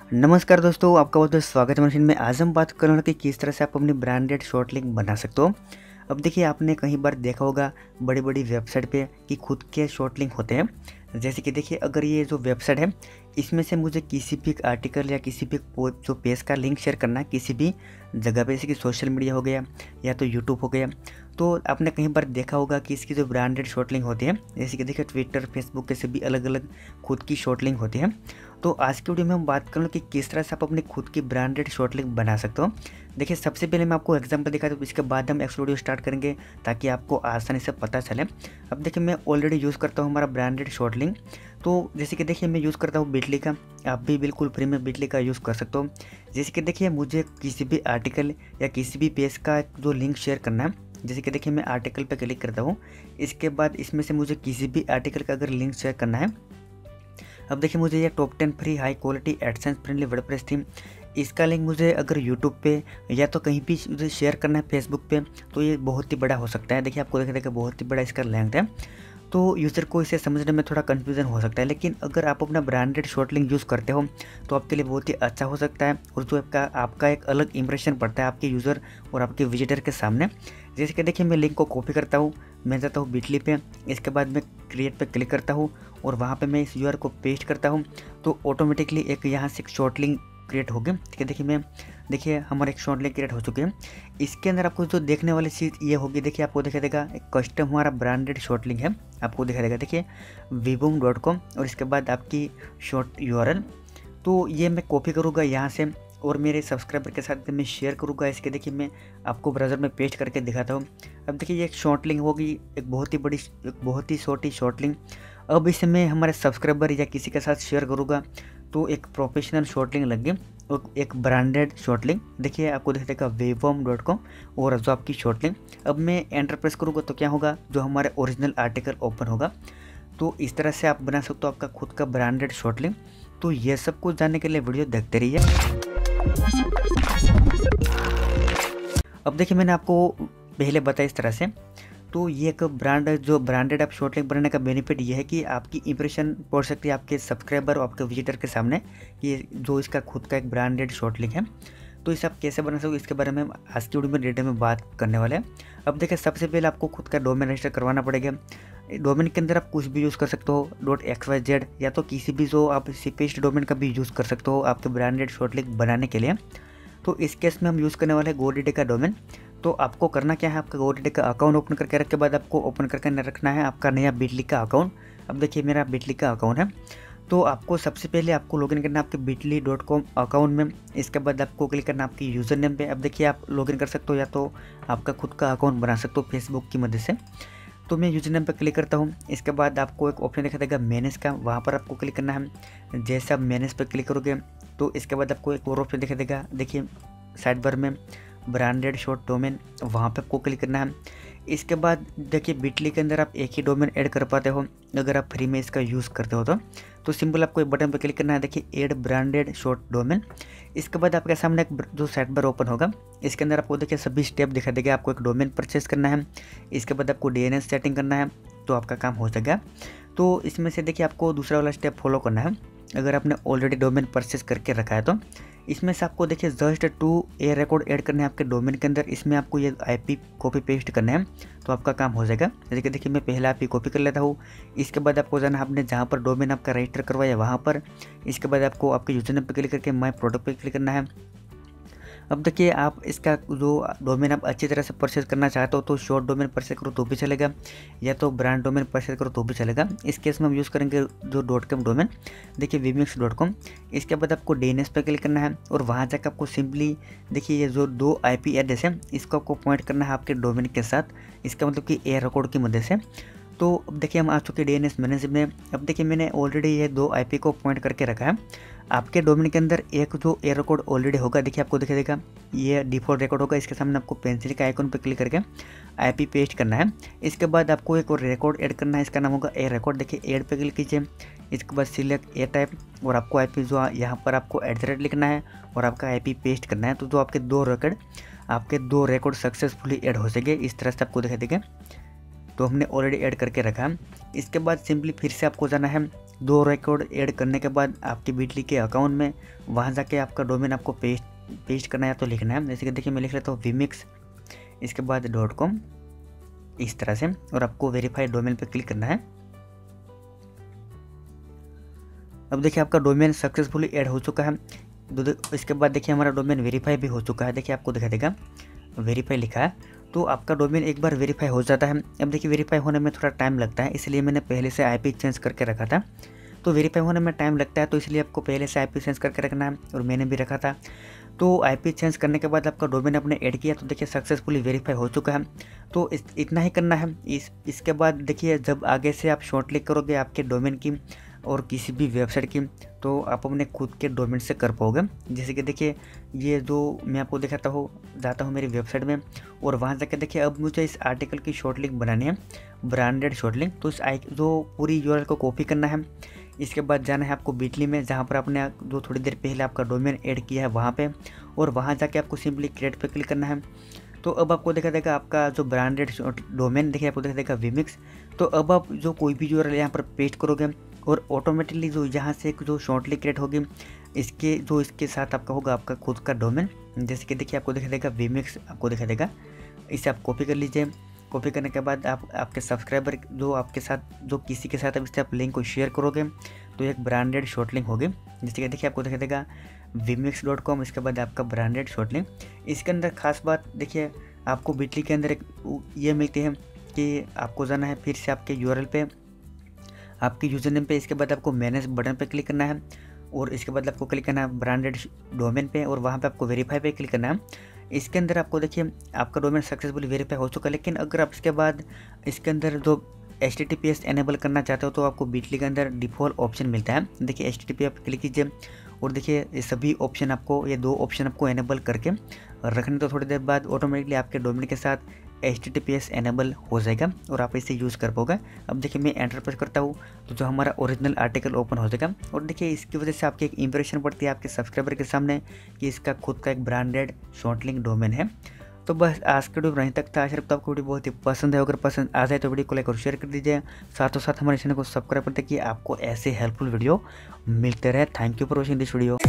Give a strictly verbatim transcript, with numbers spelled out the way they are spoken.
नमस्कार दोस्तों, आपका बहुत बहुत स्वागत है मशीन में। आज हम बात कर रहे हैं कि किस तरह से आप अपनी ब्रांडेड शॉर्ट लिंक बना सकते हो। अब देखिए, आपने कहीं बार देखा होगा बड़ी बड़ी वेबसाइट पे कि खुद के शॉर्ट लिंक होते हैं। जैसे कि देखिए, अगर ये जो वेबसाइट है इसमें से मुझे किसी भी आर्टिकल या किसी भी पो- जो पेज का लिंक शेयर करना है किसी भी जगह पे, जैसे कि सोशल मीडिया हो गया या तो यूट्यूब हो गया, तो आपने कहीं बार देखा होगा कि इसकी जो ब्रांडेड शॉर्ट लिंक होती है, जैसे कि देखिए ट्विटर, फेसबुक के से भी अलग अलग खुद की शॉर्ट लिंक होती है। तो आज की वीडियो में हम बात करें कि किस तरह से आप अपनी खुद की ब्रांडेड शॉर्ट लिंक बना सकते हो। देखिए, सबसे पहले मैं आपको एग्जांपल दिखाता हूँ, इसके बाद हम एक्स वीडियो स्टार्ट करेंगे ताकि आपको आसानी से पता चले। अब देखिए, मैं ऑलरेडी यूज़ करता हूँ हमारा ब्रांडेड शॉर्ट लिंक। तो जैसे कि देखिए, मैं यूज़ करता हूँ बिटली का। आप भी बिल्कुल फ्री में बिटली का यूज़ कर सकते हो। जैसे कि देखिए, मुझे किसी भी आर्टिकल या किसी भी पेज का जो लिंक शेयर करना है, जैसे कि देखिए मैं आर्टिकल पे क्लिक करता हूँ। इसके बाद इसमें से मुझे किसी भी आर्टिकल का अगर लिंक शेयर करना है, अब देखिए मुझे ये top ten free high quality AdSense friendly WordPress theme, इसका लिंक मुझे अगर यूट्यूब पे या तो कहीं भी मुझे शेयर करना है फेसबुक पे, तो ये बहुत ही बड़ा हो सकता है। देखिए, आपको देखा देखा बहुत ही बड़ा इसका लिंक है, तो यूज़र को इसे समझने में थोड़ा कन्फ्यूज़न हो सकता है। लेकिन अगर आप अपना ब्रांडेड शॉर्ट लिंक यूज़ करते हो तो आपके लिए बहुत ही अच्छा हो सकता है, और जो आपका आपका एक अलग इंप्रेशन पड़ता है आपके यूज़र और आपके विजिटर के सामने। जैसे कि देखिए, मैं लिंक को कॉपी करता हूँ, मैं जाता हूँ बिटली पे, इसके बाद मैं क्रिएट पे क्लिक करता हूँ और वहाँ पे मैं इस यूआर को पेस्ट करता हूँ, तो ऑटोमेटिकली एक यहाँ से एक शॉर्ट लिंक क्रिएट हो गया। ठीक है, देखिए मैं देखिए हमारा एक शॉर्ट लिंक क्रिएट हो चुके हैं। इसके अंदर आपको जो देखने वाली चीज़ ये होगी, देखिए आपको दिखाई देगा एक कस्टम हमारा ब्रांडेड शॉर्ट लिंक है, आपको दिखाई देगा देखिए वीबूम डॉट कॉम और इसके बाद आपकी शॉर्ट यूआरएल। तो ये मैं कॉपी करूँगा यहाँ से और मेरे सब्सक्राइबर के साथ मैं शेयर करूँगा। इसके देखिए मैं आपको ब्राउज़र में पेस्ट करके दिखाता हूँ। अब देखिए, ये एक शॉर्ट लिंक होगी, एक बहुत ही बड़ी एक बहुत ही छोटी शॉर्ट लिंक। अब इसे मैं हमारे सब्सक्राइबर या किसी के साथ शेयर करूँगा तो एक प्रोफेशनल शॉर्ट लिंक लग गई और एक ब्रांडेड शॉर्ट लिंक। देखिए, आपको दिख देगा वेवॉम डॉट कॉम और जो आपकी शॉर्ट लिंक। अब मैं एंटर प्रेस करूँगा तो क्या होगा, जो हमारे ओरिजिनल आर्टिकल ओपन होगा। तो इस तरह से आप बना सकते हो आपका खुद का ब्रांडेड शॉर्ट लिंक। तो ये सब कुछ जानने के लिए वीडियो देखते रहिए। अब देखिए, मैंने आपको पहले बताया इस तरह से। तो ये एक ब्रांड जो ब्रांडेड आप शॉर्ट लिंक बनाने का बेनिफिट ये है कि आपकी इंप्रेशन पड़ सकती है आपके सब्सक्राइबर और आपके विजिटर के सामने कि जो इसका खुद का एक ब्रांडेड शॉर्ट लिंक है। तो इसे आप कैसे बना सकते इसके बारे में हम आज की वीडियो में डिटेल में बात करने वाले हैं। अब देखिए, सबसे पहले आपको खुद का डोमेन रजिस्टर करवाना पड़ेगा। डोमेन के अंदर आप कुछ भी यूज़ कर सकते हो, डॉट एक्स वाई जेड, या तो किसी भी जो आप सीपेस्ट डोमेन का भी यूज़ कर सकते हो आपके ब्रांडेड शॉर्ट लिंक बनाने के लिए। तो इस केस में हम यूज़ करने वाले हैं गोडीडी का डोमेन। तो आपको करना क्या है, आपका गोडीडी का अकाउंट ओपन करके रख के बाद आपको ओपन करके न रखना है आपका नया बिटली का अकाउंट। अब देखिए, मेरा बिटली का अकाउंट है, तो आपको सबसे पहले आपको लॉगिन करना है आपके बिटली डॉट कॉम अकाउंट में। इसके बाद आपको क्लिक करना है आपकी यूज़र नेम पे। अब देखिए, आप लॉगिन कर सकते हो या तो आपका खुद का अकाउंट बना सकते हो फेसबुक की मदद से। तो मैं यूज़र नेम पर क्लिक करता हूँ। इसके बाद आपको एक ऑप्शन दिखा देगा मैनेज का, वहाँ पर आपको क्लिक करना है। जैसे आप मैनेज पर क्लिक करोगे तो इसके बाद आपको एक और ऑप्शन दिखा देगा, देखिए साइड बार में ब्रांडेड शॉर्ट डोमेन, वहाँ पे आपको क्लिक करना है। इसके बाद देखिए, बिटली के अंदर आप एक ही डोमेन ऐड कर पाते हो अगर आप फ्री में इसका यूज़ करते हो तो तो सिंपल आपको एक बटन पर क्लिक करना है, देखिए ऐड ब्रांडेड शॉर्ट डोमेन। इसके बाद आपके सामने एक जो साइड बार ओपन होगा, इसके अंदर आपको देखिए सभी स्टेप दिखा देगा। आपको एक डोमेन परचेस करना है, इसके बाद आपको डीएनएस सेटिंग करना है, तो आपका काम हो जाएगा। तो इसमें से देखिए आपको दूसरा वाला स्टेप फॉलो करना है अगर आपने ऑलरेडी डोमेन परचेस करके रखा है तो। इसमें से आपको देखिए just two A record add करने हैं आपके डोमेन के अंदर। इसमें आपको ये आईपी कॉपी पेस्ट करना है, तो आपका काम हो जाएगा। जैसे कि देखिए, मैं पहला आईपी कॉपी कर लेता हूँ। इसके बाद आपको जाना है आपने जहाँ पर डोमेन आपका रजिस्टर करवाया वहाँ पर। इसके बाद आपको आपके यूजर नेम पर क्लिक करके माय प्रोडक्ट पर क्लिक करना है। अब देखिए, आप इसका जो डोमेन आप अच्छी तरह से परचेज करना चाहते हो तो शॉर्ट डोमेन परचेज करो तो भी चलेगा, या तो ब्रांड डोमेन परचेज करो तो भी चलेगा। इस केस में हम यूज़ करेंगे जो डॉट कॉम डोमेन, देखिए वीमिक्स डॉट कॉम। इसके बाद आपको डीएनएस पे क्लिक करना है और वहाँ जाकर आपको सिंपली देखिए ये जो दो आईपी एड्रेस है इसको आपको पॉइंट करना है आपके डोमेन के साथ, इसका मतलब कि ए रिकॉर्ड की मदद से। तो अब देखिए, हम आ चुके डीएनएस मैनेजर में। अब देखिए, मैंने ऑलरेडी ये दो आईपी को पॉइंट करके रखा है। आपके डोमेन के अंदर एक जो ए रिकॉर्ड ऑलरेडी होगा, देखिए आपको दिखाई देगा ये डिफ़ॉल्ट रिकॉर्ड होगा। इसके सामने आपको पेंसिल के आइकन पर क्लिक करके आईपी पेस्ट करना है। इसके बाद आपको एक और रिकॉर्ड ऐड करना है, इसका नाम होगा ए रिकॉर्ड। देखिए ऐड पे क्लिक कीजिए, इसके बाद सिलेक्ट ए टाइप और आपको आईपी जो यहाँ पर आपको एट द रेट लिखना है और आपका आईपी पेस्ट करना है। तो जो आपके दो रिकॉर्ड आपके दो रिकॉर्ड सक्सेसफुली ऐड हो सके, इस तरह से आपको दिखाई देगा। तो हमने ऑलरेडी ऐड करके रखा है। इसके बाद सिंपली फिर से आपको जाना है दो रिकॉर्ड ऐड करने के बाद आपके बिटली के अकाउंट में वहाँ जाके आपका डोमेन आपको पेस्ट पेस्ट करना है तो लिखना है। जैसे कि देखिए मैं लिख लेता हूँ वीमिक्स, इसके बाद डॉट कॉम इस तरह से, और आपको वेरीफाइड डोमेन पे क्लिक करना है। अब देखिए आपका डोमेन सक्सेसफुली ऐड हो चुका है। इसके बाद देखिए हमारा डोमेन वेरीफाई भी हो चुका है। देखिए आपको दिखा देगा वेरीफाई लिखा है, तो आपका डोमेन एक बार वेरीफाई हो जाता है। अब देखिए वेरीफाई होने में थोड़ा टाइम लगता है, इसलिए मैंने पहले से आईपी चेंज करके रखा था। तो वेरीफाई होने में टाइम लगता है, तो इसलिए आपको पहले से आईपी चेंज करके रखना है, और मैंने भी रखा था। तो आईपी चेंज करने के बाद आपका डोमेन आपने ऐड किया, तो देखिए सक्सेसफुली वेरीफाई हो चुका है। तो इस इतना ही करना है। इस इसके बाद देखिए जब आगे से आप शॉर्ट क्लिक करोगे आपके डोमेन की और किसी भी वेबसाइट की, तो आप अपने खुद के डोमेन से कर पाओगे। जैसे कि देखिए ये जो मैं आपको दिखाता हूँ, जाता हूँ मेरी वेबसाइट में, और वहाँ जाकर देखिए अब मुझे इस आर्टिकल की शॉर्ट लिंक बनानी है, ब्रांडेड शॉर्ट लिंक। तो इस आई जो पूरी यूआरएल को कॉपी करना है। इसके बाद जाना है आपको बिटली में, जहाँ पर आपने जो थोड़ी देर पहले आपका डोमेन ऐड किया है वहाँ पे, और वहाँ जाके आपको सिंपली क्रिएट पे क्लिक करना है। तो अब आपको देखा देगा आपका जो ब्रांडेड डोमेन, देखिए आपको देखा देगा वीमिक्स। तो अब आप जो कोई भी यूआरएल यहाँ पर पेस्ट करोगे, और ऑटोमेटिकली जो यहाँ से एक जो शॉर्ट लिंक क्रिएट होगी, इसके जो इसके साथ आपका होगा आपका खुद का डोमेन। जैसे कि देखिए आपको दिखा देगा वीमिक्स, आपको दिखा देगा। इसे आप कॉपी कर लीजिए। कॉपी करने के बाद आप आपके सब्सक्राइबर जो आपके साथ जो किसी के साथ अब इससे आप लिंक को शेयर करोगे, तो एक ब्रांडेड शॉर्ट लिंक होगी। जैसे कि देखिए आपको दिखा देगा वीमिक्स डॉट कॉम, इसके बाद आपका ब्रांडेड शॉर्ट लिंक। इसके अंदर खास बात देखिए आपको बिटली के अंदर एक ये मिलती है कि आपको जाना है फिर से आपके यूआरएल पे, आपके यूजर नेम पे। इसके बाद आपको मैनेज बटन पे क्लिक करना है, और इसके बाद आपको क्लिक करना है ब्रांडेड डोमेन पे, और वहाँ पे आपको वेरीफाई पे क्लिक करना है। इसके अंदर आपको देखिए आपका डोमेन सक्सेसफुली वेरीफाई हो चुका है। लेकिन अगर आप इसके बाद इसके अंदर जो H T T P S enable करना चाहते हो, तो आपको बिटली के अंदर डिफ़ॉल्ट ऑप्शन मिलता है। देखिए एच टी टी पी आप क्लिक कीजिए, और देखिए ये सभी ऑप्शन आपको, ये दो ऑप्शन आपको एनेबल करके रखने, तो थोड़ी देर बाद ऑटोमेटिकली आपके डोमेन के साथ H T T P S enable हो जाएगा, और आप इसे यूज़ कर पाओगे। अब देखिए मैं एंटर प्रेस करता हूँ, तो जो हमारा ओरिजिनल आर्टिकल ओपन हो जाएगा। और देखिए इसकी वजह से आपकी एक इंप्रेशन पड़ती है आपके सब्सक्राइबर के सामने कि इसका खुद का एक ब्रांडेड शॉर्ट लिंक डोमेन है। तो बस आज के वीडियो वहीं तक था। आशा रखता हूँ आपको वीडियो बहुत ही पसंद है। अगर पसंद आ जाए तो वीडियो को लाइक और शेयर कर दीजिए। साथों साथ हमारे चैनल को सब्सक्राइब करते कि आपको ऐसे हेल्पफुल वीडियो मिलते रहे। Thank you for watching this video.